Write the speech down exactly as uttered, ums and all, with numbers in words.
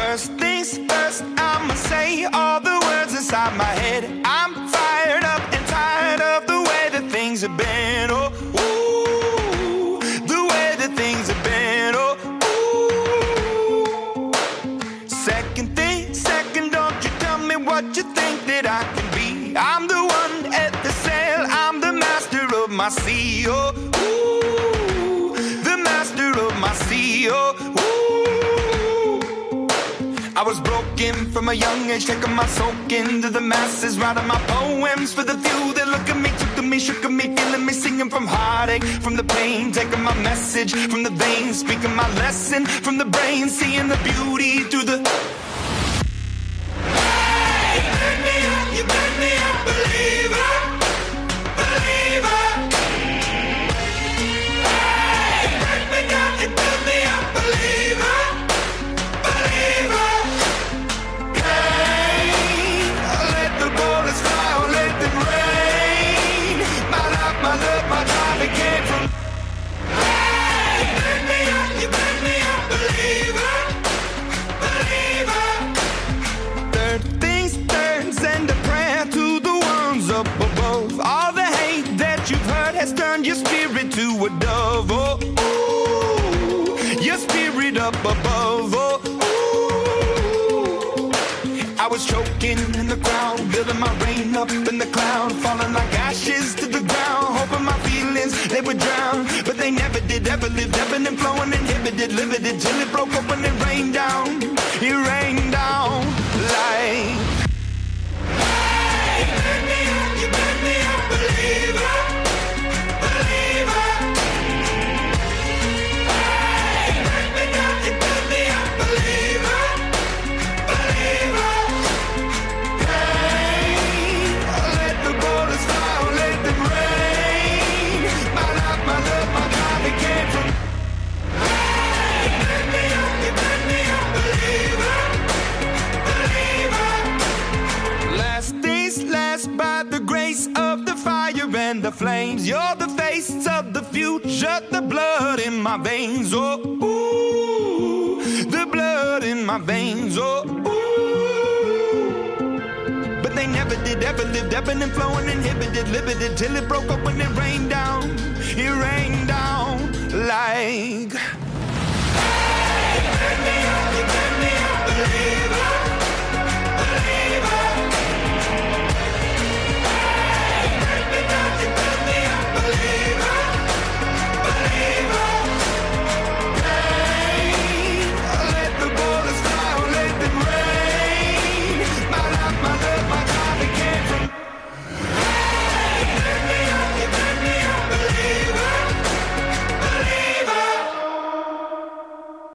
First things first, I'ma say all the words inside my head. I'm fired up and tired of the way that things have been. Oh, ooh, the way that things have been. Oh, ooh. Second thing, second, don't you tell me what you think that I can be. I'm the one at the sail, I'm the master of my sea. Oh, ooh, the master of my sea. Oh, ooh. I was broken from a young age, taking my soak into the masses, writing my poems for the few that look at me, took to me, shook at me, feeling me, singing from heartache, from the pain, taking my message from the veins, speaking my lesson from the brain, seeing the beauty through the... Hey, you burn me up, you burn me up, believer, believer. Hey, you burn me down, you burn me up, believer, believer. My love, my drive, it came from. Hey, you burn me up, you burn me up, believer, believer. Third things third, send a prayer to the ones up above. All the hate that you've heard has turned your spirit to a dove. Oh, ooh, your spirit up above. Oh, ooh. I was choking in the crowd, building my rain up in the cloud, falling like ashes to the ground, hoping my feelings, they would drown, but they never did, ever lived, ebbing and flowing, inhibited, limited, till it broke up when it rained down, it rained down like... Hey, you burn me up, you burn me up, believer, believer. Hey, you burn me down, you burn me up, believer, believer. By the grace of the fire and the flames, you're the face of the future, the blood in my veins. Oh, ooh, the blood in my veins. Oh, ooh. But they never did, ever lived, ebbing and flowing, inhibited, limited, till it broke up when it rained down. It rained down like...